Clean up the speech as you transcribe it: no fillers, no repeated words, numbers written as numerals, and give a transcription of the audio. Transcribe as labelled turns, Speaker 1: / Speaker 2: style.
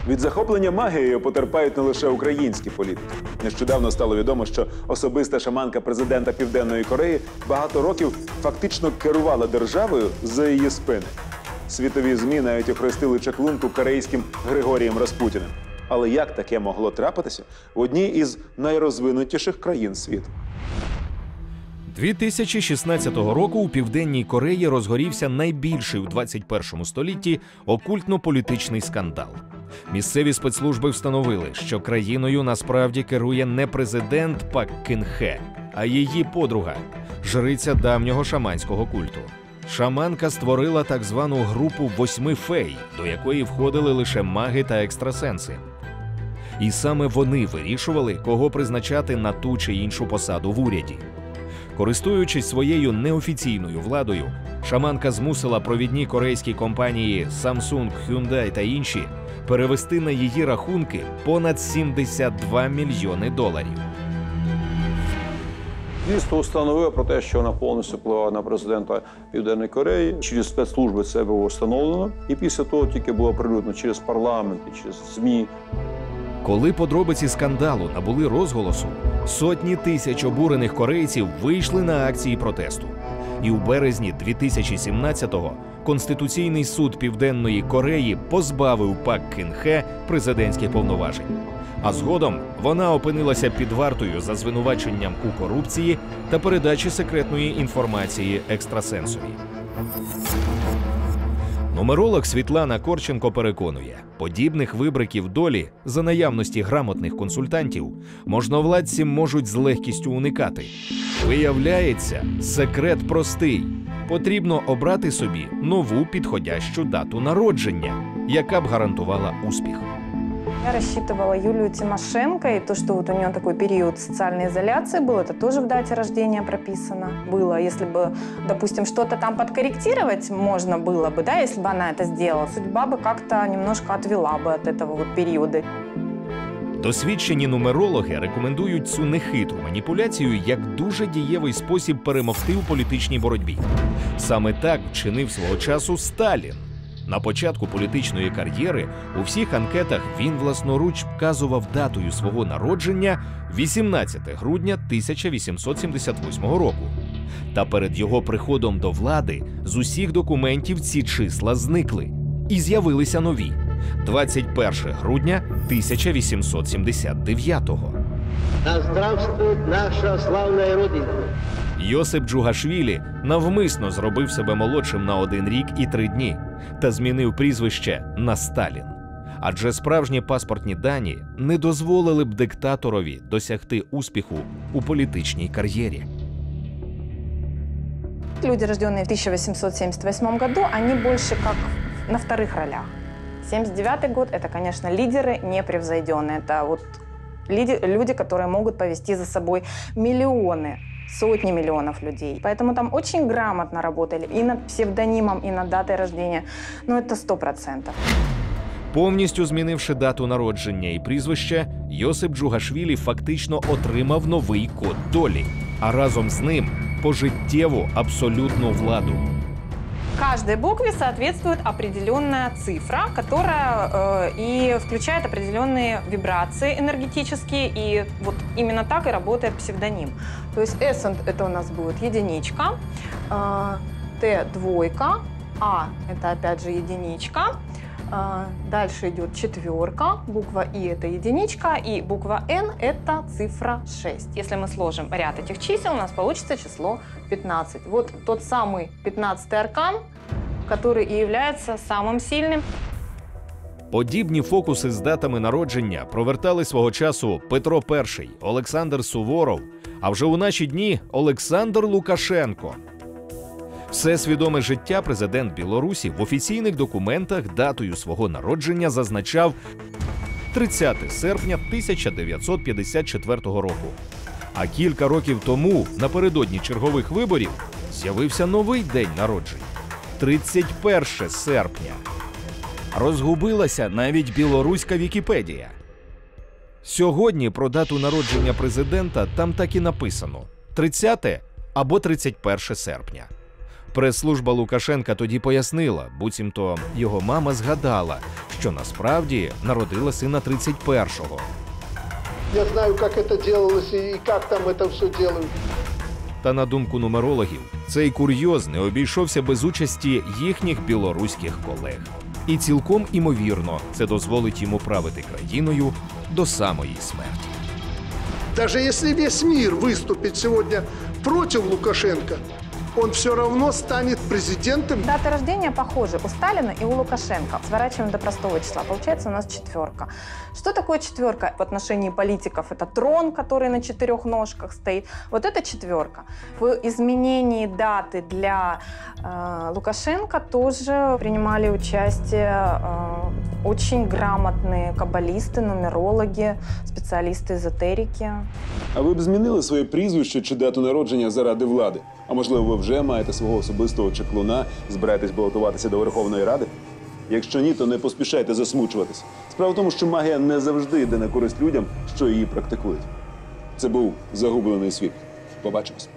Speaker 1: Від захоплення магією потерпають не лише українські політики. Нещодавно стало відомо, що особиста шаманка президента Південної Кореї багато років фактично керувала державою за її спини. Світові ЗМІ навіть охрестили чаклунку корейським Григорієм Распутіним. Але як таке могло трапитися в одній із найрозвинутіших країн світу?
Speaker 2: 2016 року у Південній Кореї розгорівся найбільший у 21 столітті окультно-політичний скандал. Місцеві спецслужби встановили, що країною насправді керує не президент Пак Кин Хе, а її подруга – жриця давнього шаманського культу. Шаманка створила так звану групу 8 фей, до якої входили лише маги та екстрасенси. І саме вони вирішували, кого призначати на ту чи іншу посаду в уряді. Користуючись своєю неофіційною владою, шаманка змусила провідні корейські компанії Samsung, Hyundai та інші перевести на її рахунки понад $72 мільйони.
Speaker 3: Слідство встановило про те, що вона повністю впливала на президента Південної Кореї. Через спецслужби це було встановлено. І після того тільки було оприлюднено через парламент, через ЗМІ.
Speaker 2: Коли подробиці скандалу набули розголосу, сотні тисяч обурених корейців вийшли на акції протесту. І у березні 2017-го Конституційний суд Південної Кореї позбавив Пак Кин Хе президентських повноважень. А згодом вона опинилася під вартою за звинуваченням у корупції та передачі секретної інформації екстрасенсові. Нумеролог Світлана Корченко переконує, подібних вибриків долі за наявності грамотних консультантів можновладці можуть з легкістю уникати. Виявляється, секрет простий. Потрібно обрати собі нову підходящу дату народження, яка б гарантувала успіх.
Speaker 4: Я рассчитывала Юлию Тимошенко, и то, что вот у нее такой период социальной изоляции был, это тоже в дате рождения прописано было. Если бы, допустим, что-то там подкорректировать можно было бы, да, если бы она это сделала, судьба бы как-то немножко отвела бы от этого вот периода.
Speaker 2: Досвідчені нумерологи рекомендують цю нехитру маніпуляцію як дуже дієвий спосіб перемогти у політичній боротьбі. Саме так вчинив свого часу Сталін. На початку політичної кар'єри у всіх анкетах він власноруч вказував датою свого народження 18 грудня 1878 року. Та перед його приходом до влади з усіх документів ці числа зникли. І з'явилися нові – 21 грудня 1879-го.
Speaker 5: Да здравствует наша славная Родина!
Speaker 2: Йосип Джугашвілі навмисно зробив себе молодшим на 1 рік і 3 дні та змінив прізвище на Сталін. Адже справжні паспортні дані не дозволили б диктаторові досягти успіху у політичній кар'єрі.
Speaker 4: Люди, рожденные в 1878 году, они больше как на вторых ролях. 79 год – это, конечно, лидеры непревзойденные. Это вот люди, которые могут повести за собой миллионы, сотни миллионов людей. Поэтому там очень грамотно работали и над псевдонимом, и над датой рождения. Ну, это 100%.
Speaker 2: Повністю змінивши дату народження і прізвище, Йосип Джугашвілі фактично отримав новий код долі, а разом з ним – пожиттєву абсолютну владу.
Speaker 4: Каждой букве соответствует определенная цифра, которая и включает определенные вибрации энергетические, и вот именно так и работает псевдоним. То есть S это у нас будет единичка, Т двойка, А это опять же единичка, дальше идет четверка, буква И это единичка, и буква Н это цифра 6. Если мы сложим ряд этих чисел, у нас получится число 15. Вот тот самый 15-й аркан, который и является самым сильным.
Speaker 2: Подібні фокуси з датами народження провертали свого часу Петро І, Олександр Суворов, а вже у наші дні Олександр Лукашенко. Все свідоме життя президент Білорусі в офіційних документах датою свого народження зазначав 30 серпня 1954 року. А кілька років тому, напередодні чергових виборів, з'явився новий день народження – 31 серпня. Розгубилася навіть білоруська Вікіпедія. Сьогодні про дату народження президента там так і написано – 30 або 31 серпня. Прес-служба Лукашенка тоді пояснила, буцімто його мама згадала, що насправді народила сина 31-го.
Speaker 5: Я знаю, как это делалось и как там это все делают.
Speaker 2: Та на думку нумерологів, цей курйоз не обійшовся без участі їхніх білоруських колег. І цілком імовірно, це дозволить йому правити країною до самої смерті.
Speaker 6: Даже если весь мир выступит сегодня против Лукашенко, он все равно станет президентом.
Speaker 4: Даты рождения похожи у Сталина и у Лукашенко. Сворачиваем до простого числа. Получается у нас 4. Что такое 4 в отношении политиков? Это трон, который на 4 ножках стоит. Вот это 4. В изменении даты для Лукашенко тоже принимали участие очень грамотные каббалисты, нумерологи, специалисты-эзотерики.
Speaker 1: А ви б змінили своє прізвище чи дату народження заради влади? А можливо, ви вже маєте свого особистого чаклуна, збираєтесь балотуватися до Верховної Ради? Якщо ні, то не поспішайте засмучуватись. Справа в тому, що магія не завжди йде на користь людям, що її практикують. Це був «Загублений світ». Побачимось.